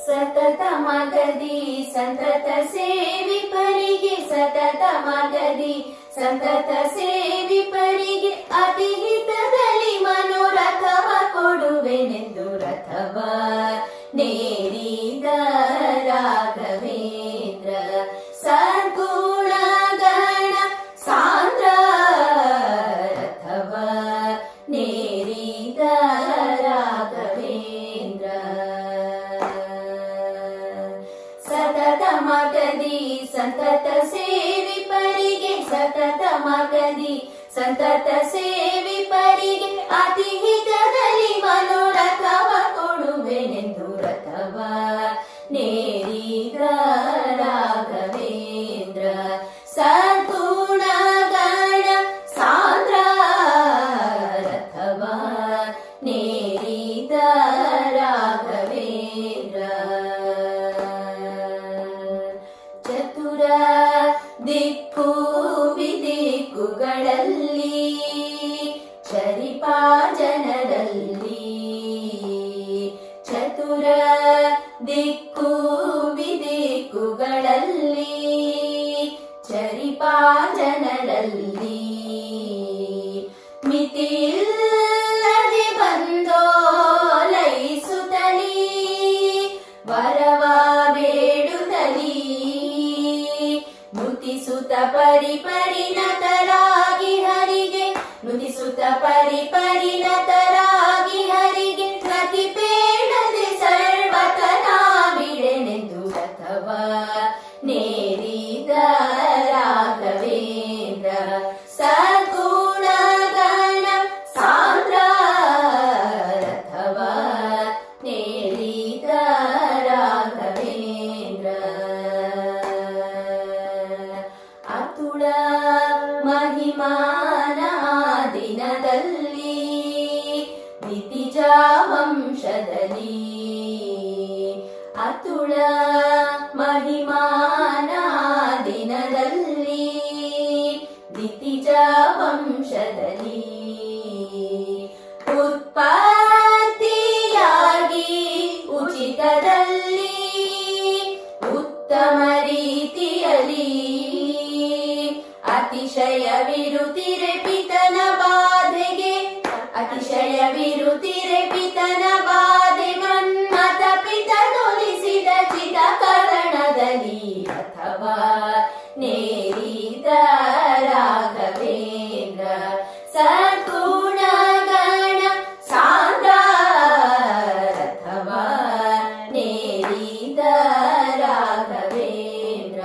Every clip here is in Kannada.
ಸತತ ಮಗದಿ ಸಂತತ ಸೇವಿಪರಿಗೆ ಸತತ ಮಗದಿ ಸಂತತ ಸೇವಿಪರಿಗೆ ಅತಿ ಹಿತದಲ್ಲಿ ಮನೋರಥವ ಕೊಡುವೆನೆಂದು ರಥವ ನೇರಿದ ರಾಘವೇಂದ್ರ ಸದ್ಗುಣ ಗಣ ಸಾಂದ್ರ ರಥವ ನೇರಿದ ರಾಘವೇಂದ್ರ ಸತತ ಮಗದಿ ಸಂತತ ಸೇವಿಪರಿಗೆ ಸತತ ಮಗದಿ ಸಂತತ ಸೇವಿಪರಿಗೆ ಅತಿ ಹಿತದಲ್ಲಿ ಮನೋರಥವ ಕೊಡುವೆನೆಂದು ರಥವ ನೇರಿದ ರಾಘವೇಂದ್ರ ಸದ್ಗುಣ ಗಣ ಸಾಂದ್ರ ರಥವ ನೇರಿದ ರಾಘವೇಂದ್ರ ಚತುರ ದಿಕ್ಕು ವಿದಿಕ್ಕುಗಳಲ್ಲಿ ಚರಿಪಾ ಜನರಲ್ಲಿ ಚತುರ ದಿಕ್ಕು ವಿದಿಕ್ಕುಗಳಲ್ಲಿ ಚರಿಪಾ ಜನರಲ್ಲಿ ಮಿತಿಯಿಲ್ಲದೆ ಬಂದೋಲೈಸುತ್ತಲೀ ವರವ ಬೇಡುತ್ತಲೀ ನುತಿಸುತ್ತ ಪರಿಪರಿಣತರಾಗಿ ಹರಿಗೆ ನುತಿಸುತ್ತ ಪರಿಪರಿಣತರಾಗಿ ಹರಿಗೆ ನತಿ ಬೇಡದೆ ಸರ್ವತನ ಬಿಡೆನೆಂದು ರಥವ ನೇರಿದ ರಾಘವೇಂದ್ರ ಸದ್ಗುಣ ಗಣ ಸಾಂದ್ರ ರಥವ ನೇರಿದ ರಾಘವೇಂದ್ರ ಅತುಳ ಮಹಿಮಾನ ದಿನದಲ್ಲಿ ದಿತಿಜ ವಂಶದಲ್ಲಿ ಅತುಳ ಮಹಿಮಾನ ದಿನದಲ್ಲಿ ದಿತಿಜ ವಂಶದಲ್ಲಿ ಉತ್ಪತ್ತಿಯಾಗಿ ಉಚಿತದಲ್ಲಿ ಉತ್ತಮ ರೀತಿಯಲ್ಲಿ ಅತಿಶಯವಿರುತ್ತಿರೆ ಪಿತನ ಬಾಧೆಗೆ ಅತಿಶಯವಿರುತ್ತಿರೆ ಪಿತನ ಬಾಧೆ ಮನ್ಮಥ ಪಿತನೊಲಿಸಿದ ಚಿದಕರಣದಲ್ಲಿ ಅಥವಾ ನೇರಿದ ರಾಘವೇಂದ್ರ ಸದ್ಗುಣ ಗಣ ಸಾಂದ್ರ ರಥವ ನೇರಿದ ರಾಘವೇಂದ್ರ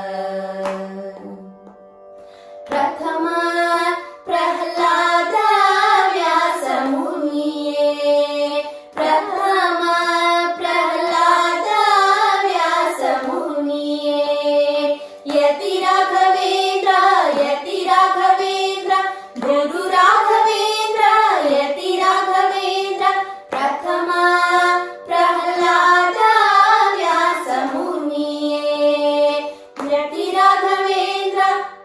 ಪ್ರಥಮ ಪ್ರಹ್ಲಾದ ವ್ಯಾಸ ಮುನಿಯೇ ಪ್ರಥಮ ಪ್ರಹ್ಲಾದ ವ್ಯಾಸ ಮುನಿಯೇ ಯತಿ ರಾಘವೇಂದ್ರ ಗುರು ರಾಘವೇಂದ್ರ ಯತಿ ರಾಘವೇಂದ್ರ ಪ್ರಥಮ ಪ್ರಹ್ಲಾದ ವ್ಯಾಸ ಮುನಿಯೇ ಯತಿ ರಾಘವೇಂದ್ರ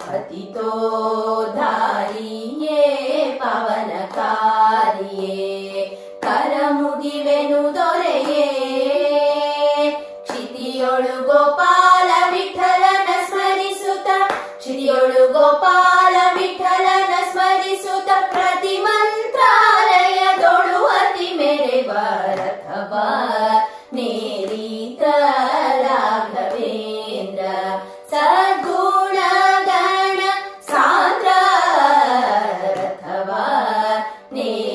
ಪತಿತೋದ್ಧಾರಿಯೇ ಪವನಕಾರಿಯೇ ಕರಮುಗಿವೆನು ದೊರೆಯೇ ಕ್ಷಿತಿಯೊಳು ಗೋಪಾಲ ವಿಠಲನ ಸ್ಮರಿಸುತ್ತ ಕ್ಷಿತಿಯೊಳು ಗೋಪಾಲ ವಿಠಲನ ಸ್ಮರಿಸುತ್ತ ಪ್ರತಿ ಮಂತ್ರಾಲಯದೊಳು ಅತಿ ಮೆರೆವ ರಥವ ನೇರಿದ ರಾಘವೇಂದ್ರ ಸದ್ಗುಣ ಗಣ ಸಾಂದ್ರ ರಥವ ನೇ